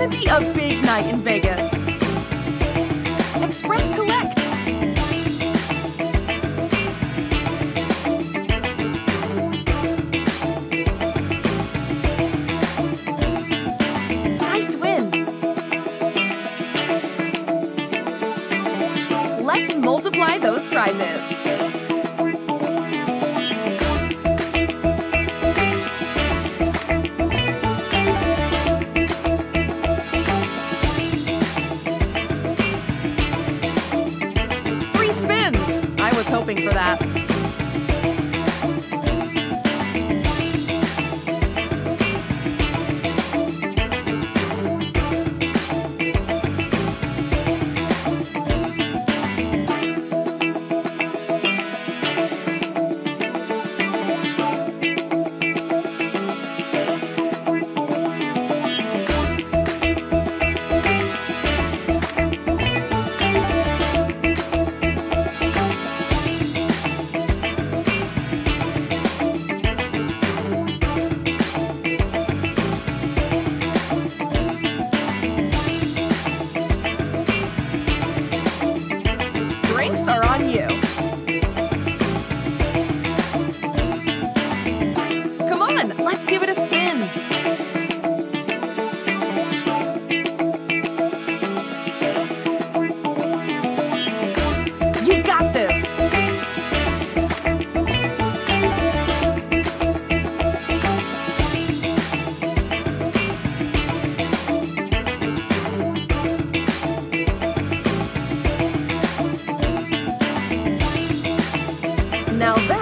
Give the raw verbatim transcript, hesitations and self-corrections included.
gonna be a big night in Vegas. Express collect. Nice win. Let's multiply those prizes. Spins! I was hoping for that. Drinks are on you. Come on, let's give it a spin. You got this. Now that